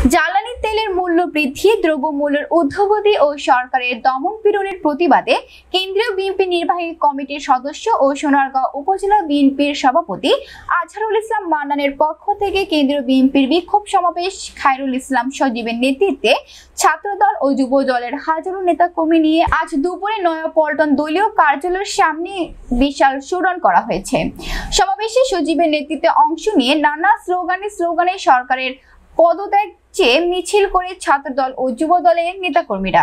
জ্বালানি তেলের মূল্য বৃদ্ধি, দ্রব্যমূল্যের ঊর্ধ্বগতি ও সরকারের দমন-পীড়নের প্রতিবাদে কেন্দ্রীয় বিএনপি নির্বাহী কমিটির সদস্য ও সোনারগাঁও উপজেলা বিএনপির সভাপতি আজহারুল ইসলাম মান্নানের পক্ষ থেকে কেন্দ্রীয় বিএনপির বিক্ষোভ সমাবেশ খায়রুল ইসলাম সজীবের নেতৃত্বে ছাত্রদল ও যুব দলের হাজারো নেতাকর্মী নিয়ে আজ দুপুরে নয়াপল্টন দলীয় কার্যালয়ের সামনে বিশাল শোডাউন করা হয়েছে। সমাবেশে সজীবের নেতৃত্বে অংশ নিয়ে নানা স্লোগানে সরকারের পদত্যাগ চেয়ে মিছিল করে ছাত্রদল ও যুব দলের নেতাকর্মীরা।